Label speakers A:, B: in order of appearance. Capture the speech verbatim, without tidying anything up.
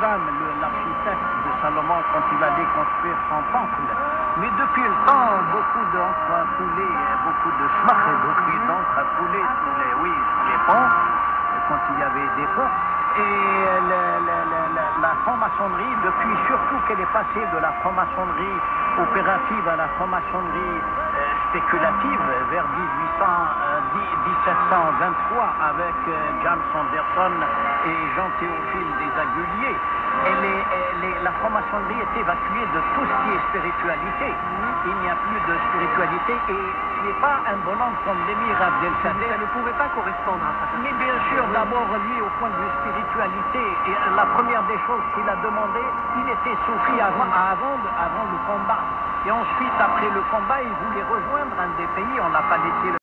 A: Hiram, le- l'architecte de Salomon, quand il allait construire son temple. Mais depuis le temps, beaucoup d'encre a coulé, beaucoup de schmach, beaucoup d'encre a coulé sous les, oui, sous les ponts, quand il y avait des ponts. Et le- le- le- le- la franc-maçonnerie, depuis surtout qu'elle est passée de la franc-maçonnerie opérative à la franc-maçonnerie euh, spéculative vers dix-huit cent, euh, dix- dix-sept cent vingt-trois avec euh, James Anderson et Jean Théophile des Aguliers, elle est, elle est- la franc-maçonnerie est évacuée de tout ce qui est spiritualité. Il n'y a plus de spiritualité et ce n'est pas un bonhomme comme l'émir Abdel-Kader.
B: Ça ne pouvait pas correspondre à ça.
A: Mais bien sûr, d'abord, lui, au point de vue spiritualité, et la première des choses qu'il a demandé, il était soufi avant, avant, avant le combat. Et ensuite, après le combat, il voulait rejoindre un des pays, on n'a pas laissé le